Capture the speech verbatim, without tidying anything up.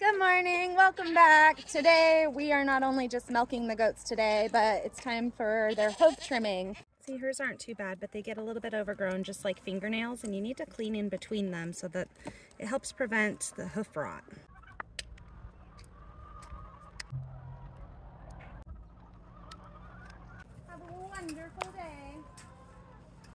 Good morning, welcome back. Today we are not only just milking the goats today, but it's time for their hoof trimming. See, hers aren't too bad, but they get a little bit overgrown just like fingernails, and you need to clean in between them so that it helps prevent the hoof rot. Have a wonderful day.